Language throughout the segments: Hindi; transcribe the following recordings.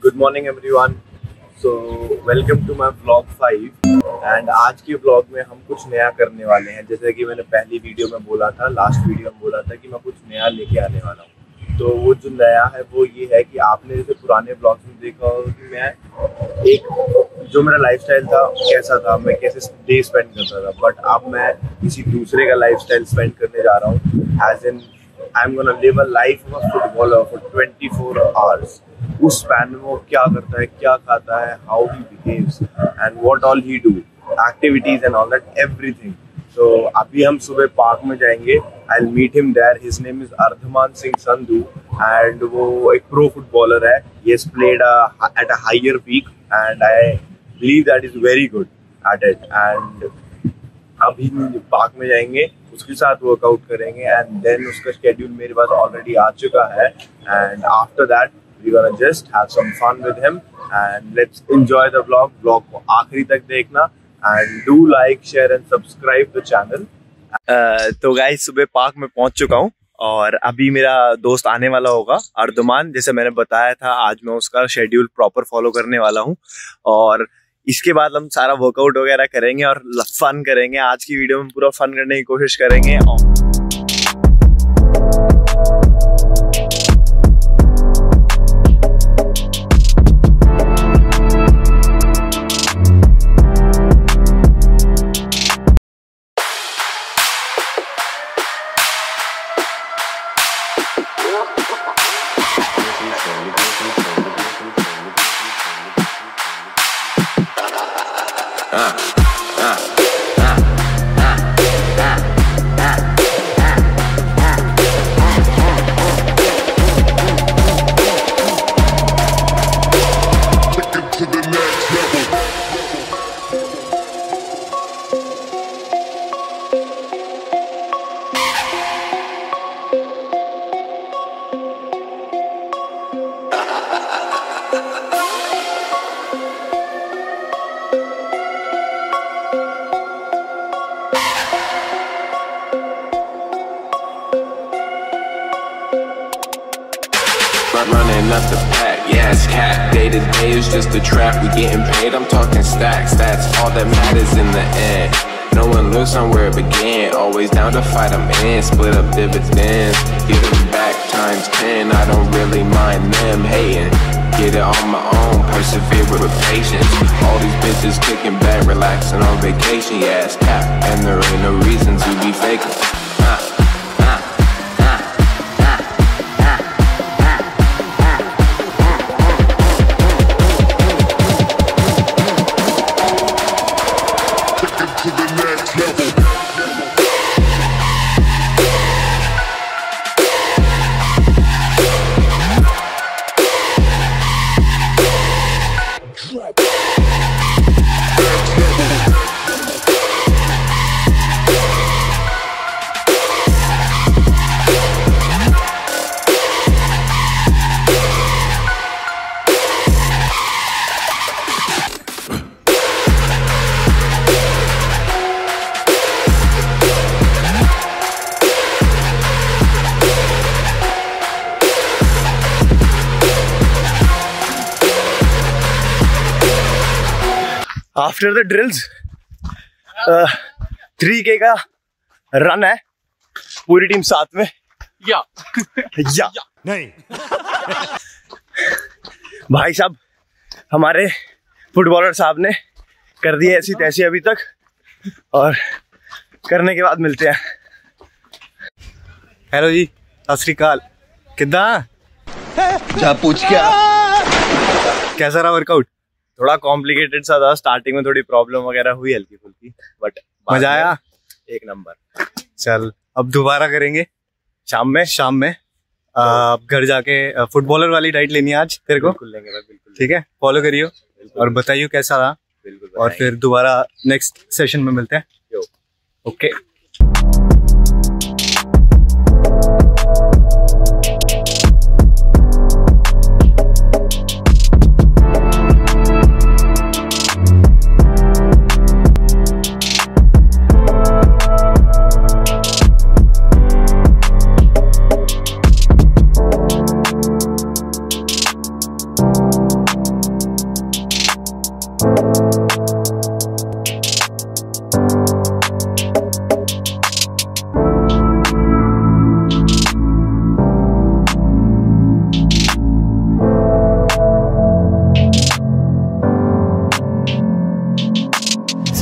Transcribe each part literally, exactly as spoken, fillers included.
Good morning everyone. So welcome to my vlog five. And आज के व्लॉग में हम कुछ नया करने वाले हैं। जैसे कि मैंने पहली वीडियो में बोला था, लास्ट वीडियो में बोला था कि मैं कुछ नया लेके आने वाला हूँ। तो वो जो नया है वो ये है कि आपने जैसे पुराने ब्लॉग्स में देखा होगा कि मैं एक जो मेरा लाइफस्टाइल था कैसा था, मैं कैसे डे स्पेंड करता था, बट अब मैं किसी दूसरे का लाइफस्टाइल स्पेंड करने जा रहा हूँ। As in I am gonna live a life of a footballer for twenty four hours. उस स्पैन में वो क्या करता है, क्या खाता है, how he behaves and what all he do, activities and all that, everything. तो अभी हम सुबह पार्क में जाएंगे। I will meet him there. His name is Ardhman Singh Sandhu and वो एक प्रो फुटबॉलर है। He has played at a higher peak and I believe that is very good at it. And अभी पार्क में जाएंगे, उसके साथ वर्कआउट करेंगे एंड देन उसका शेड्यूल मेरे पास ऑलरेडी आ चुका है। And after that we're gonna just have some fun with him and let's enjoy the vlog. vlog को आखिरी तक देखना and do like, share and subscribe the channel. uh, तो गाइस सुबह पार्क में पहुंच चुका हूं और अभी मेरा दोस्त आने वाला होगा अर्धमान। जैसे मैंने बताया था, आज मैं उसका शेड्यूल प्रॉपर फॉलो करने वाला हूं और इसके बाद हम सारा वर्कआउट वगैरह करेंगे और फन करेंगे। आज की वीडियो में पूरा फन करने की कोशिश करेंगे। Running up the pack, yeah, it's cap. Day to day is just a trap. We getting paid, I'm talking stacks. That's all that matters in the end. No one looks on where it began. Always down to fight, I'm in. Split up dividends, get them back times ten. I don't really mind them hating. Get it on my own, persevere with patience. All these bitches kicking back, relaxing on vacation. Yeah, it's cap, and there ain't no reason to be faking. Uh. After the drills three K का रन है, पूरी टीम साथ में। या या नहीं भाई साहब, हमारे फुटबॉलर साहब ने कर दी ऐसी तैसी अभी तक, और करने के बाद मिलते हैं। हेलो जी, सत श्री अकाल। किद्दां जा पूछ क्या कैसा रहा वर्कआउट? थोड़ा कॉम्प्लिकेटेड सा था, स्टार्टिंग में थोड़ी प्रॉब्लम वगैरह हुई हल्की फुल्की, बट मजा आया। एक नंबर। चल अब दोबारा करेंगे शाम में। शाम में अब घर जाके फुटबॉलर वाली डाइट लेनी है आज तेरे को। बिल्कुल लेंगे भाई, बिल्कुल। ठीक है, फॉलो करियो और बताइयो कैसा रहा। बिल्कुल। और फिर दोबारा नेक्स्ट सेशन में मिलते हैं। Okay.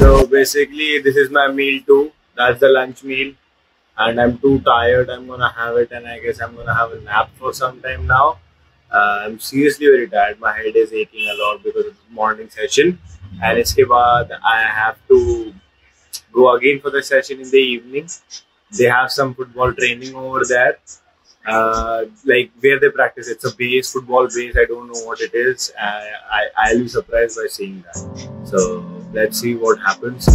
So basically this is my meal too. That's the lunch meal. And I'm too tired. I'm gonna have it, and I guess I'm gonna have a nap for some time now. Uh, I'm seriously very tired. My head is aching a lot because of the morning session. And iske baad I have to go again for the session in the evening. They have some football training over there. Uh, like where they practice. It's a base, football base. I don't know what it is. I, I, I'll be surprised by seeing that. So let's see what happens.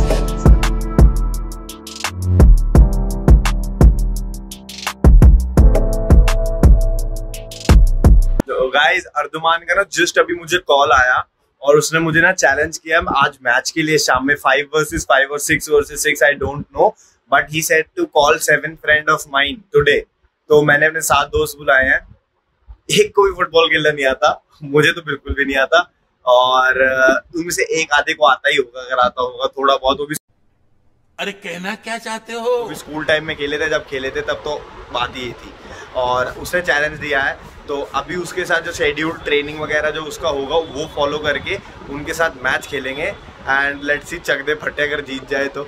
Guys Ardhman का ना जस्ट अभी मुझे कॉल आया और उसने मुझे ना चैलेंज किया आज मैच के लिए शाम में फाइव वर्सेस फाइव और six versus six I don't know but he said to call seven friend of mine today. तो मैंने अपने सात दोस्त बुलाए हैं, एक को भी फुटबॉल खेलना नहीं आता, मुझे तो बिल्कुल भी नहीं आता और उनमें से एक आधे को आता ही होगा, अगर आता होगा थोड़ा बहुत। वो भी अरे कहना क्या चाहते हो? वो भी स्कूल टाइम में खेले थे, जब खेले थे तब तो बात ही थी। और उसने चैलेंज दिया है तो अभी उसके साथ जो शेड्यूल ट्रेनिंग वगैरह जो उसका होगा वो फॉलो करके उनके साथ मैच खेलेंगे एंड लेट्स सी चक दे फटे अगर जीत जाए तो।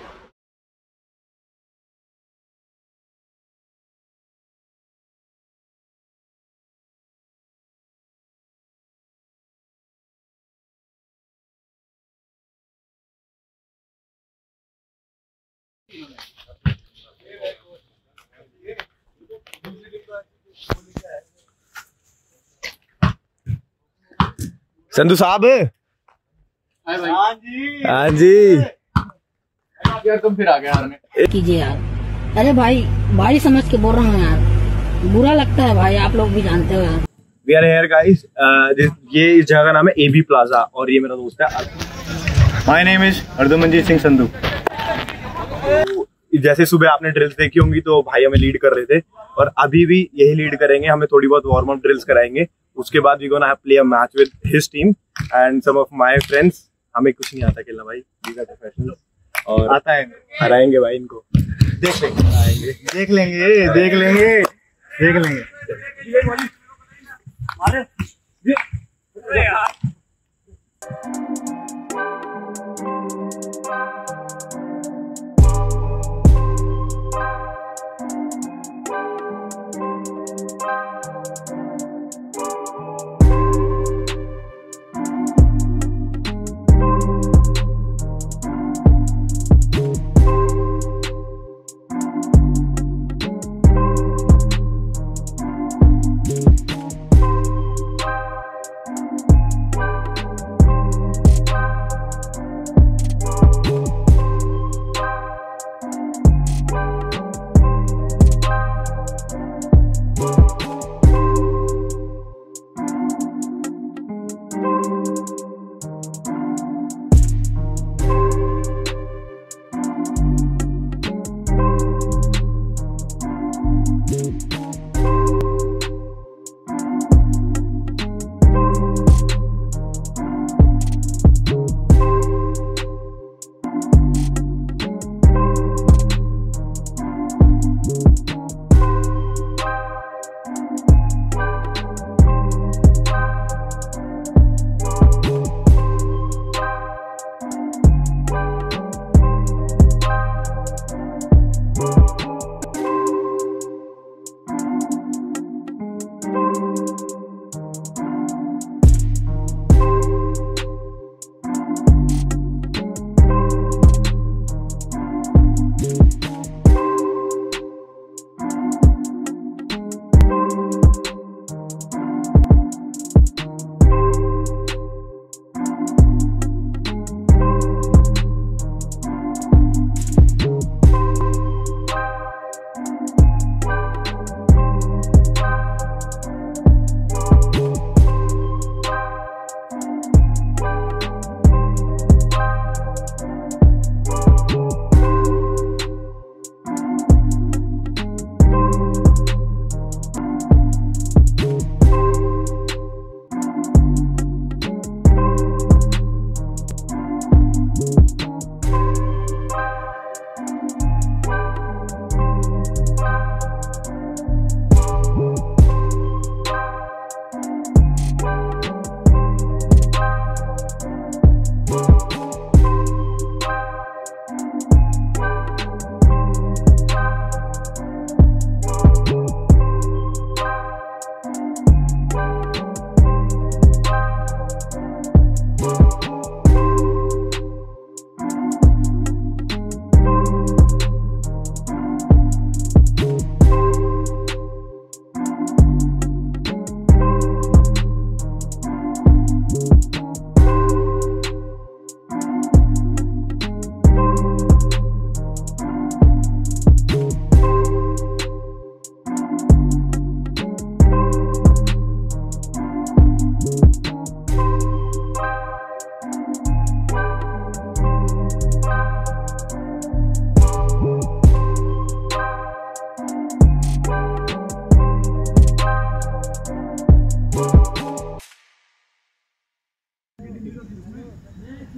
संधू साहब, हाँ जी हाँ जी यार तुम फिर आ गए यार में कीजिए यार। अरे भाई भाई समझ के बोल रहा हूँ यार, बुरा लगता है भाई, आप लोग भी जानते हो यार। वी आर हियर गाइस, ये इस जगह का नाम है एबी प्लाजा और ये मेरा दोस्त है। My name is Ardhmanjeet Singh Sandhu. जैसे सुबह आपने ड्रिल्स देखी होंगी तो भाई हमें लीड कर रहे थे और अभी भी यही लीड करेंगे, हमें थोड़ी बहुत वार्म अप ड्रिल्स कराएंगे। उसके बाद we gonna have play a match with his team and some of my friends. हमें कुछ नहीं आता खेलना भाई, वी आर प्रोफेशनल्स और आता है, हराएंगे भाई इनको, देख लेंगे आएंगे देख लेंगे देख लेंगे देख लेंगे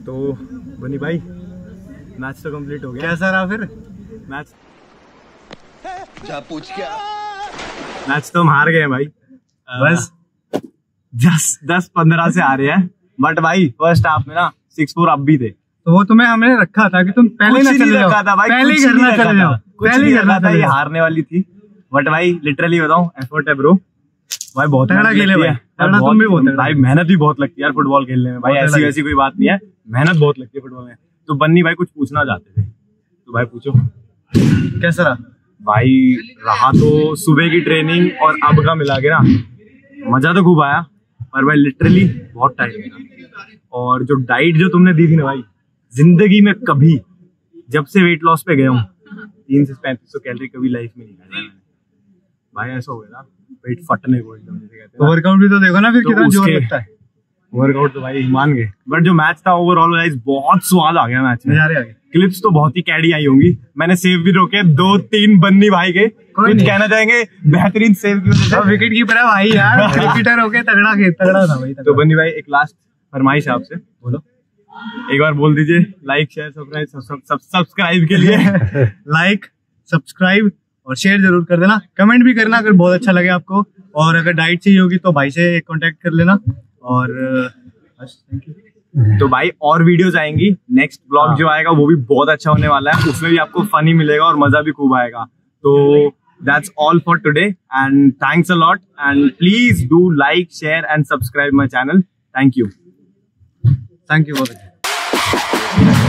तो बनी भाई मैच तो कंप्लीट हो गया। कैसा रहा फिर मैच? जा पूछ क्या? मैच तो हम हार गए भाई, बस दस दस पंद्रह से आ रहे हैं। बट भाई फर्स्ट हाफ में ना सिक्स फोर अब भी थे, तो वो तुम्हें हमने रखा था कि तुम पहले ना चले जाओ, पहले ही करना चले जाओ, पहले ही करना था। ये हारने वाली थी, बट भाई लिटरली बताऊं एफर्ट है ब्रो भाई, बहुत तगड़ा खेले भाई, तगड़ा तुम भी बहुत भाई, मेहनत भी बहुत लगती है यार फुटबॉल खेलने में भाई, ऐसी वैसी कोई बात नहीं है, मेहनत बहुत लगती है फुटबॉल में। तो बन्नी भाई कुछ पूछना चाहते थे, तो भाई पूछो। कैसा रहा भाई? रहा तो सुबह की ट्रेनिंग और अब का मिला के ना मजा तो खूब आया, पर भाई लिटरली बहुत टाइम लगा। और जो डाइट जो तुमने दी थी ना भाई, जिंदगी में कभी जब से वेट लॉस पे गया हूँ तीन से पैंतीस सौ कैलोरी कभी लाइफ में नहीं खाया मैंने भाई। ऐसा हो गया ना पेट फटने को एकदम, जैसे कहते हैं। वर्कआउट भी तो देखो ना फिर तो कितना जोर लगता है। वर्कआउट तो भाई मान गए, बट जो मैच था ओवरऑल गाइस बहुत स्वाद आ गया मैच में। क्लिप्स तो बहुत ही कैडी आई होंगी, मैंने सेव भी रोके दो तीन बन्नी भाई के। कुछ कहना चाहेंगे बेहतरीन सेव की वजह से? विकेट कीपर है भाई यार, विकेटर होके तगड़ा खेल तगड़ा था भाई। तो बन्नी भाई एक लास्ट फरमाइश आपसे, बोलो एक बार बोल दीजिए। लाइक शेयर सब्सक्राइब सब्सक्राइब के लिए लाइक सब्सक्राइब और शेयर जरूर कर देना, कमेंट भी करना अगर बहुत अच्छा लगे आपको, और अगर डाइट चाहिए होगी तो भाई से कांटेक्ट कर लेना। और बस थैंक यू। तो भाई और वीडियोस आएंगी, नेक्स्ट ब्लॉग जो आएगा वो भी बहुत अच्छा होने वाला है, उसमें भी आपको फनी मिलेगा और मजा भी खूब आएगा। तो that's all for today and thanks a lot, and please do like share and subscribe my channel. Thank you thank you बहुत अच्छा।